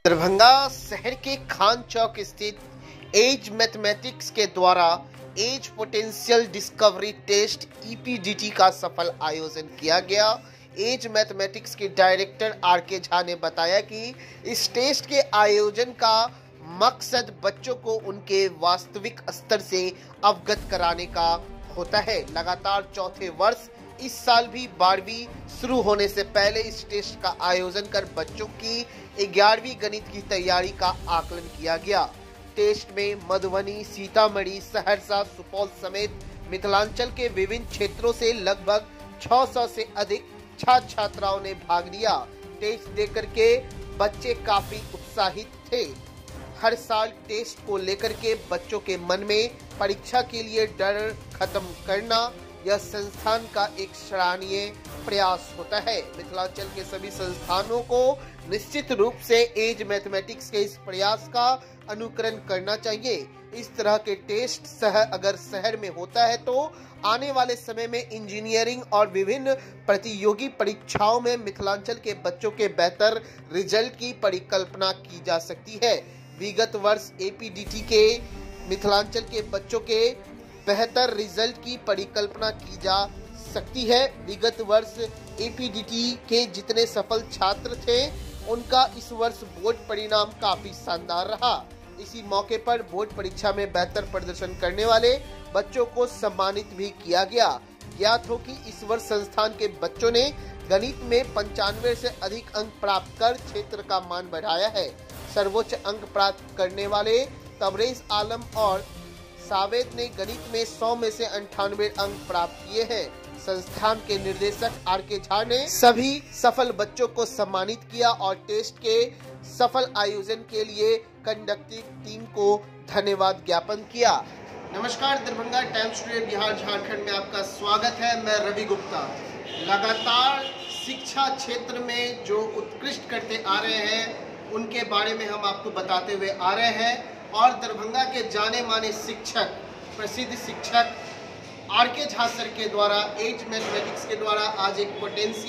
दरभंगा शहर के खान चौक स्थित एज मैथमेटिक्स के द्वारा Edge potential discovery test EPDT का सफल आयोजन किया गया। एज मैथमेटिक्स के डायरेक्टर आर.के. झा ने बताया कि इस टेस्ट के आयोजन का मकसद बच्चों को उनके वास्तविक स्तर से अवगत कराने का होता है। लगातार चौथे वर्ष इस साल भी 12वीं शुरू होने से पहले इस टेस्ट का आयोजन कर बच्चों की 11वीं गणित की तैयारी का आकलन किया गया। टेस्ट में मधुबनी, सीतामढ़ी, सहरसा, सुपौल समेत मिथिलांचल के विभिन्न क्षेत्रों से लगभग 600 से अधिक छात्र छात्राओं ने भाग लिया। टेस्ट देकर के बच्चे काफी उत्साहित थे। हर साल टेस्ट को लेकर के बच्चों के मन में परीक्षा के लिए डर खत्म करना यह संस्थान का एक सराहनीय प्रयास होता है। मिथिलांचल के सभी संस्थानों को निश्चित रूप से एज मैथमेटिक्स के इस प्रयास का अनुकरण करना चाहिए। इस तरह के टेस्ट अगर शहर में होता है तो आने वाले समय में इंजीनियरिंग और विभिन्न प्रतियोगी परीक्षाओं में मिथिलांचल के बच्चों के बेहतर रिजल्ट की परिकल्पना की जा सकती है। विगत वर्ष एपीडीटी के मिथिलांचल के बच्चों के बेहतर रिजल्ट की परिकल्पना की जा सकती है। विगत वर्ष एपीडीटी के जितने सफल छात्र थे उनका इस वर्ष बोर्ड परिणाम काफी शानदार रहा। इसी मौके पर बोर्ड परीक्षा में बेहतर प्रदर्शन करने वाले बच्चों को सम्मानित भी किया गया। ज्ञात हो कि इस वर्ष संस्थान के बच्चों ने गणित में 95 से अधिक अंक प्राप्त कर क्षेत्र का मान बढ़ाया है। सर्वोच्च अंक प्राप्त करने वाले तबरेज आलम और सावेद ने गणित में 100 में से 98 अंक प्राप्त किए हैं। संस्थान के निदेशक आर.के. झा ने सभी सफल बच्चों को सम्मानित किया और टेस्ट के सफल आयोजन के लिए कंडक्टिंग टीम को धन्यवाद ज्ञापन किया। नमस्कार, दरभंगा टाइम्स टुडे बिहार झारखंड में आपका स्वागत है। मैं रवि गुप्ता। लगातार शिक्षा क्षेत्र में जो उत्कृष्ट करते आ रहे हैं उनके बारे में हम आपको बताते हुए आ रहे हैं और दरभंगा के जाने माने शिक्षक, प्रसिद्ध शिक्षक आर.के. झा सर के द्वारा एज मैथमेटिक्स के द्वारा आज एक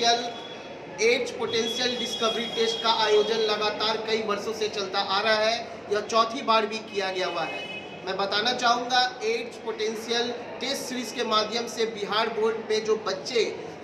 एज पोटेंशियल डिस्कवरी टेस्ट का आयोजन लगातार कई वर्षों से चलता आ रहा है। यह चौथी बार भी किया गया हुआ है। मैं बताना चाहूँगा एज पोटेंशियल टेस्ट सीरीज के माध्यम से बिहार बोर्ड में जो बच्चे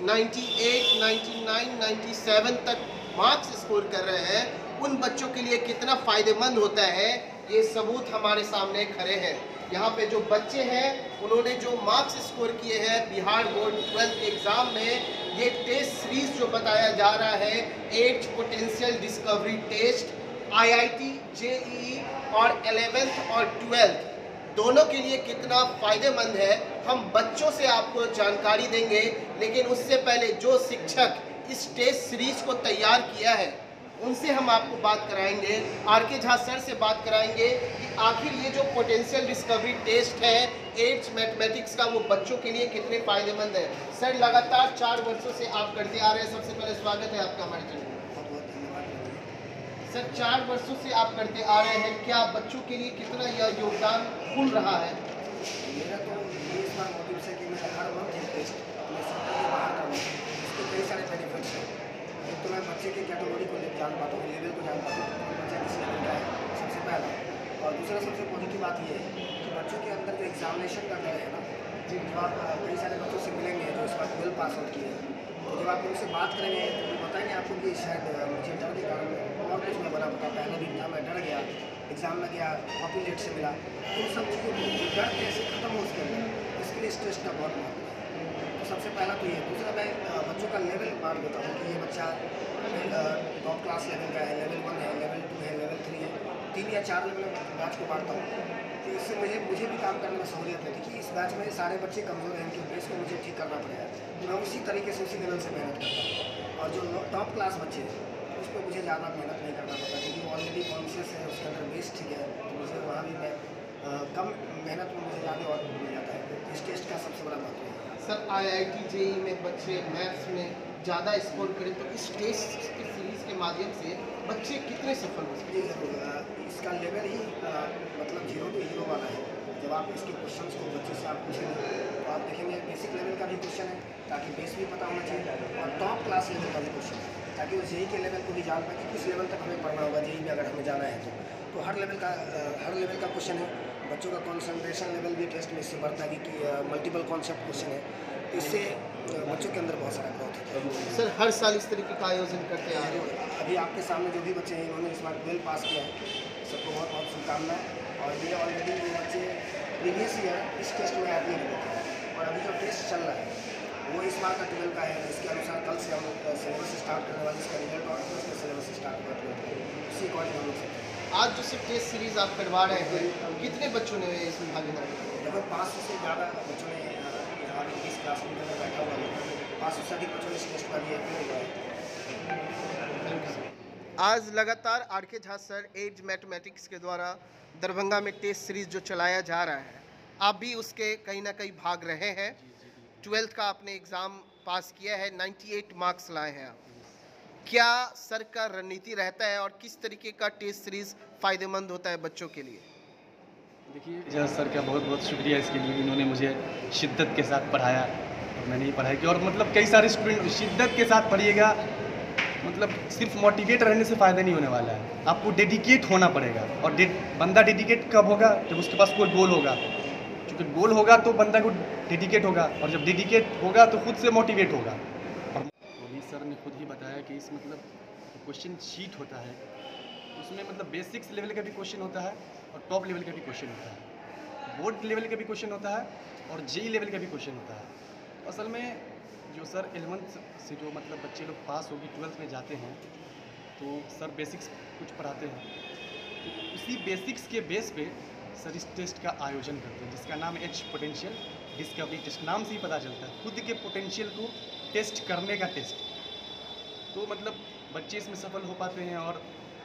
98, 99, 97 तक मार्क्स स्कोर कर रहे हैं उन बच्चों के लिए कितना फायदेमंद होता है ये सबूत हमारे सामने खड़े हैं। यहाँ पे जो बच्चे हैं उन्होंने जो मार्क्स स्कोर किए हैं बिहार बोर्ड 12th एग्जाम में, ये टेस्ट सीरीज जो बताया जा रहा है Edge potential discovery test IIT, JEE और 11th और 12th दोनों के लिए कितना फायदेमंद है हम बच्चों से आपको जानकारी देंगे। लेकिन उससे पहले जो शिक्षक इस टेस्ट सीरीज को तैयार किया है उनसे हम आपको बात कराएंगे। आर.के. झा सर से बात कराएंगे कि आखिर ये जो पोटेंशियल डिस्कवरी टेस्ट है एज मैथमेटिक्स का वो बच्चों के लिए कितने फायदेमंद है। सर लगातार 4 वर्षों से आप करते आ रहे हैं, सबसे पहले स्वागत है आपका हमारे चैनल में। बहुत बहुत धन्यवाद। सर 4 वर्षों से आप करते आ रहे हैं, क्या बच्चों के लिए कितना यह योगदान खुल रहा है? मेरा तो इस बार मोटिव है कि मैं हर मंथ एक टेस्ट अपने सप्ताह के बाहर करूँ। इसके कई सारे बेनिफिट्स हैं। एक तो मैं बच्चे की कैटेगरी को जान पाता हूँ, लेवल को जान पाता हूँ, बच्चा किस लेवल का है सबसे पहला। और दूसरा सबसे पॉजिटिव बात ये है कि बच्चों के अंदर जो एग्जामिनेशन का डर है ना, जब आप कई सारे बच्चों से मिलेंगे जो इस बार 12 पास आउट किए हैं, तो जब आप उनसे बात करेंगे तो वो बताएंगे आपको कि शायद मुझे डर के कारण और कुछ मैं बना पता पहले दिन था मैं डर गया, एग्जाम में गया, कॉपी लेट से मिला, तो सब चीज़ों डर कैसे खत्म हो उसके अंदर, इसके लिए स्ट्रेस का बहुत महत्व है। तो सबसे पहला तो ये। दूसरा मैं बच्चों का लेवल बांट देता हूँ कि ये बच्चा टॉप क्लास लेवल का है, लेवल 1 है, लेवल 2 है, लेवल 3 है, 3 या 4 लेवल में बैच को बांटता हूँ। तो इससे मुझे भी काम करने में सहूलियत रहती है कि इस बैच में सारे बच्चे कमज़ोर हैं, इनके बेस को मुझे ठीक करना पड़ेगा। तो मैं उसी तरीके से उसी लेवल से मेहनत करता हूँ। और जो टॉप क्लास बच्चे हैं उस पर मुझे ज़्यादा मेहनत नहीं करना पड़ता क्योंकि ऑलरेडी कॉन्शियस है, उसके अंदर बेस ठीक है, तो मुझे वहाँ भी मैं कम मेहनत में मुझे ज़्यादा और मिल जाता है। इस टेस्ट का सबसे बड़ा महत्व है। सर IIT, JEE में बच्चे मैथ्स में ज़्यादा स्कोर करें तो इस टेस्ट की सीरीज के माध्यम से बच्चे कितने सफल हो सकते हैं? इसका लेवल ही मतलब 0 to हीरो वाला है। जब आप इसके क्वेश्चंस को बच्चे से आप पूछेंगे तो आप देखेंगे बेसिक लेवल का भी क्वेश्चन है ताकि बेस भी पता होना चाहिए और टॉप क्लास लेवल का भी क्वेश्चन है। ताकि वो जेई के लेवल को भी जान पाए कि किस लेवल तक हमें पढ़ना होगा जेई में अगर हमें जाना है तो हर लेवल का क्वेश्चन है। बच्चों का कंसंट्रेशन लेवल भी टेस्ट में इससे बढ़ता है कि मल्टीपल कॉन्सेप्ट क्वेश्चन है, तो इससे बच्चों के अंदर बहुत सारा ग्रोथ होता है। सर हर साल इस तरीके का आयोजन करते हैं। अभी आपके सामने जो भी बच्चे हैं इन्होंने इस बार 12 पास किया है, सबको बहुत बहुत शुभकामनाएं। और ये ऑलरेडी ये बच्चे प्रीवियस ईयर इस टेस्ट में आते हैं और अभी जो टेस्ट चल रहा है वो इस बार का 12 का है। इसके अनुसार कल से हम सिलेबस स्टार्ट करने वाले, इसका रिजल्ट और उसका सिलेबस स्टार्ट कर रहे हैं, उसी अकॉर्डिंग हम लोग आज जो सिर्फ टेस्ट सीरीज आप करवा रहे हैं, कितने बच्चों ने इसमें भागीदारी की? लगभग 500 से ज़्यादा बच्चों ने यहाँ इस क्लास रूम में बैठा हुआ है, 500 से अधिक बच्चों ने इस टेस्ट का भी हुआ है। आज लगातार R K. Jha sir Edge mathematics के द्वारा दरभंगा में टेस्ट सीरीज जो चलाया जा रहा है, आप भी उसके कहीं ना कहीं भाग रहे हैं। 12th का आपने एग्ज़ाम पास किया है, 98 मार्क्स लाए हैं आप। क्या सर का रणनीति रहता है और किस तरीके का टेस्ट सीरीज फ़ायदेमंद होता है बच्चों के लिए? देखिए जज सर का बहुत बहुत शुक्रिया इसके लिए, इन्होंने मुझे शिद्दत के साथ पढ़ाया और मैंने ही पढ़ाई की। और मतलब कई सारे स्टूडेंट शिद्दत के साथ पढ़िएगा, मतलब सिर्फ मोटिवेट रहने से फ़ायदा नहीं होने वाला है, आपको डेडिकेट होना पड़ेगा। और बंदा डेडिकेट कब होगा? जब उसके पास कोई गोल होगा। क्योंकि गोल होगा तो बंदा को डेडिकेट होगा, और जब डेडिकेट होगा तो खुद से मोटिवेट होगा। और अभी सर ने खुद ही बताया कि इस मतलब क्वेश्चन शीट होता है, उसमें मतलब बेसिक्स लेवल का भी क्वेश्चन होता है और टॉप लेवल का भी क्वेश्चन होता है, बोर्ड लेवल का भी क्वेश्चन होता है और जेई लेवल का भी क्वेश्चन होता है। तो असल में जो सर 11th से जो मतलब बच्चे लोग पास होगी 12th में जाते हैं, तो सर बेसिक्स कुछ पढ़ाते हैं, तो उसी बेसिक्स के बेस पे सर इस टेस्ट का आयोजन करते हैं, जिसका नाम एच पोटेंशियल डिस्कवरी टेस्ट। नाम से ही पता चलता है खुद के पोटेंशियल को टेस्ट करने का टेस्ट। तो मतलब बच्चे इसमें सफल हो पाते हैं और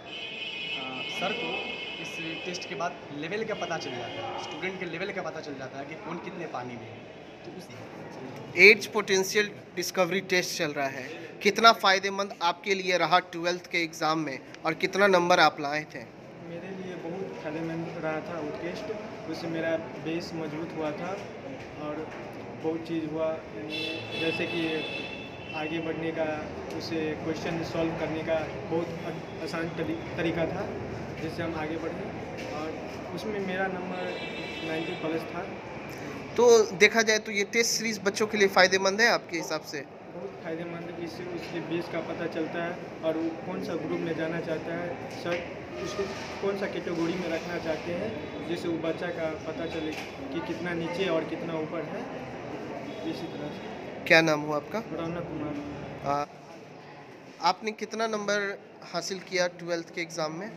सर को इस टेस्ट के बाद लेवल का पता चल जाता है, स्टूडेंट के लेवल का पता चल जाता है कि कौन कितने पानी में है। तो उसी एज पोटेंशियल डिस्कवरी टेस्ट चल रहा है, कितना फ़ायदेमंद आपके लिए रहा 12th के एग्ज़ाम में और कितना नंबर आप लाए थे? मेरे लिए बहुत फायदेमंद रहा था वो टेस्ट, उससे मेरा बेस मजबूत हुआ था और बहुत चीज़ हुआ, जैसे कि आगे बढ़ने का, उसे क्वेश्चन सॉल्व करने का बहुत आसान तरीका था जिससे हम आगे बढ़े, और उसमें मेरा नंबर 90+ था। तो देखा जाए तो ये टेस्ट सीरीज़ बच्चों के लिए फ़ायदेमंद है आपके हिसाब से? बहुत फायदेमंद है, इससे उसके बेस का पता चलता है और वो कौन सा ग्रुप में जाना चाहता है, सर उसको कौन सा कैटेगरी में रखना चाहते हैं, जिससे वो बच्चा का पता चले कि कितना नीचे और कितना ऊपर है। इसी तरह से। क्या नाम हुआ आपका? रौनक कुमार। आपने कितना नंबर हासिल किया 12th के एग्ज़ाम में?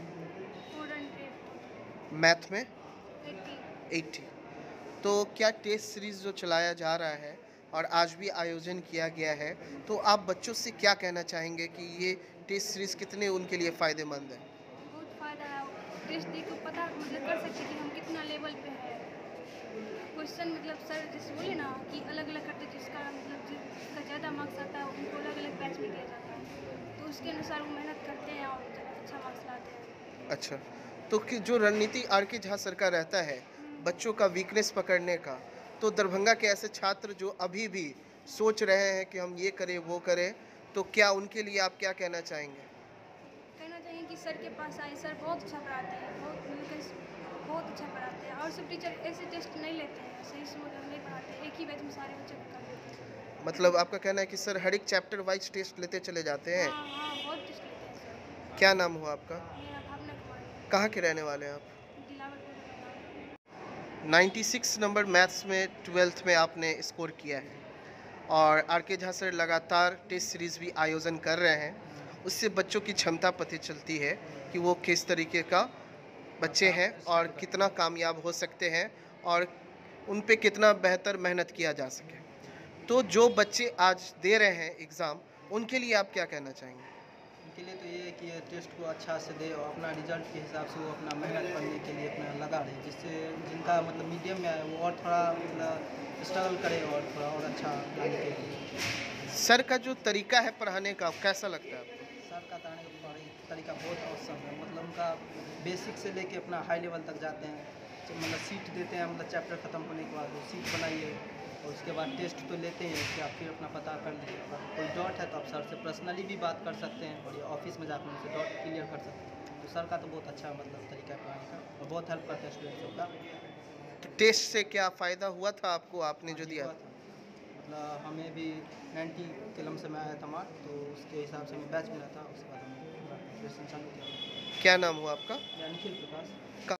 400 मैथ में 80। 80। तो क्या टेस्ट सीरीज़ जो चलाया जा रहा है और आज भी आयोजन किया गया है, तो आप बच्चों से क्या कहना चाहेंगे कि ये टेस्ट सीरीज़ कितने उनके लिए फ़ायदेमंद है? बहुत फ़ायदा है, टेस्ट देख के पता मतलब कर सकते कि हम कितना लेवल पे है। क्वेश्चन मतलब सर जैसे बोले ना कि अलग अलग करते, जिसका मतलब जिसका ज़्यादा मार्क्स आता है उनको अलग अलग बैच में दिया जाता है, तो उसके अनुसार वो मेहनत करते हैं और अच्छा मार्क्स लाते हैं। अच्छा, तो कि जो रणनीति आर.के. झा सर का रहता है बच्चों का वीकनेस पकड़ने का, तो दरभंगा के ऐसे छात्र जो अभी भी सोच रहे हैं कि हम ये करें वो करें, तो क्या उनके लिए आप क्या कहना चाहेंगे? कहना चाहिए कि सर के पास आए, सर बहुत अच्छा पढ़ाते हैं, बहुत अच्छा पढ़ाते हैं, और सब टीचर ऐसे टेस्ट नहीं लेते हैं, सही से मतलब नहीं पढ़ाते, एक ही बैच में सारे बच्चों को कर देते हैं। मतलब आपका कहना है कि सर हर एक चैप्टर वाइज टेस्ट लेते चले जाते हैं? हाँ हाँ, बहुत टेस्ट लेते हैं सर। क्या नाम हुआ आपका? मेरा भावना कुमार। कहाँ के रहने वाले हैं आप? दिलावरपुर का नाम। 96 नंबर मैथ्स में 12th में आपने स्कोर किया है और आर.के. झा सर लगातार टेस्ट सीरीज़ भी आयोजन कर रहे हैं, उससे बच्चों की क्षमता पता चलती है कि वो किस तरीके का बच्चे हैं और कितना कामयाब हो सकते हैं और उन पे कितना बेहतर मेहनत किया जा सके। तो जो बच्चे आज दे रहे हैं एग्ज़ाम, उनके लिए आप क्या कहना चाहेंगे? उनके लिए तो ये है कि ये टेस्ट को अच्छा से दे और अपना रिजल्ट के हिसाब से वो अपना मेहनत करने के लिए अपना लगा रहे, जिससे जिनका मतलब मीडियम में आए वो और थोड़ा मतलब स्ट्रगल करे और थोड़ा और अच्छा लाने के लिए। सर का जो तरीका है पढ़ाने का कैसा लगता है आपको? सर का तरीका बहुत औसम है, मतलब उनका बेसिक से लेके अपना हाई लेवल तक जाते हैं, तो मतलब सीट देते हैं, मतलब चैप्टर ख़त्म होने के बाद वो सीट बनाइए, और उसके बाद टेस्ट तो लेते हैं, उसके बाद फिर अपना पता कर लीजिए। अगर कोई डाउट है तो आप सर से पर्सनली भी बात कर सकते हैं और ये ऑफिस में जाकर उनसे डाउट क्लियर कर सकते हैं। तो सर का तो बहुत अच्छा मतलब तरीका है पढ़ाने का और बहुत हेल्प करते हैं स्टूडेंट सबका। तो टेस्ट से क्या फ़ायदा हुआ था आपको, आपने जो दिया? हुआ था। मतलब हमें भी 90 के लमसम में आया था मार्क, तो उसके हिसाब से हमें बैच मिला था। उसके बाद हमने प्रिपरेशन चालू किया। क्या नाम हुआ आपका? या निखिल प्रकाश।